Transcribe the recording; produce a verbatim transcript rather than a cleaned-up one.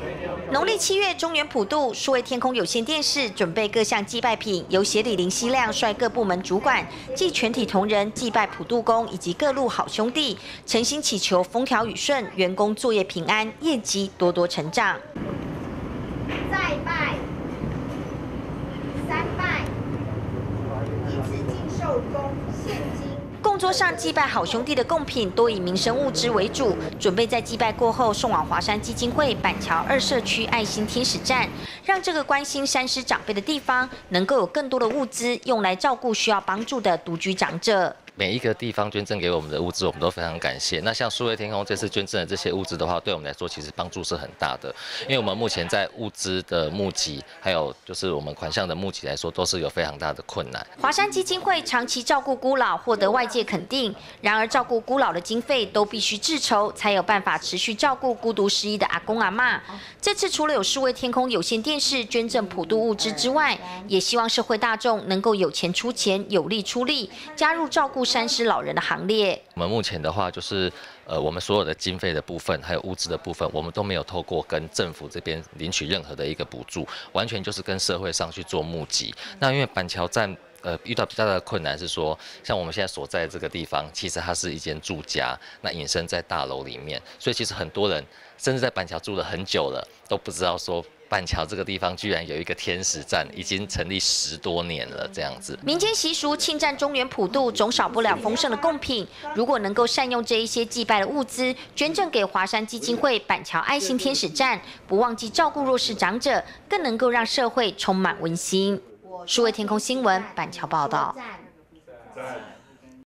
农历七月，中原普渡数位天空有线电视准备各项祭拜品，由协理林希亮率各部门主管暨全体同仁祭拜普渡公以及各路好兄弟，诚心祈求风调雨顺，员工作业平安，业绩多多成长。 再拜，三拜，以此敬寿公现金。 供桌上祭拜好兄弟的贡品多以民生物资为主，准备在祭拜过后送往华山基金会板桥二社区爱心天使站，让这个关心山师长辈的地方能够有更多的物资用来照顾需要帮助的独居长者。 每一个地方捐赠给我们的物资，我们都非常感谢。那像数位天空这次捐赠的这些物资的话，对我们来说其实帮助是很大的，因为我们目前在物资的募集，还有就是我们款项的募集来说，都是有非常大的困难。 华山基金会长期照顾孤老，获得外界肯定。然而，照顾孤老的经费都必须自筹，才有办法持续照顾孤独失依的阿公阿嬷。这次除了有数位天空有线电视捐赠普渡物资之外，也希望社会大众能够有钱出钱，有力出力，加入照顾 山师老人的行列。 我们目前的话，就是呃，我们所有的经费的部分，还有物资的部分，我们都没有透过跟政府这边领取任何的一个补助，完全就是跟社会上去做募集。那因为板桥站。 呃，遇到比较大的困难是说，像我们现在所在的这个地方，其实它是一间住家，那隐身在大楼里面，所以其实很多人甚至在板桥住了很久了，都不知道说板桥这个地方居然有一个天使站，已经成立十多年了这样子。 民间习俗庆赞中原普渡，总少不了丰盛的贡品。如果能够善用这一些祭拜的物资，捐赠给华山基金会板桥爱心天使站，不忘记照顾弱势长者，更能够让社会充满温馨。数位天空新闻板桥报道。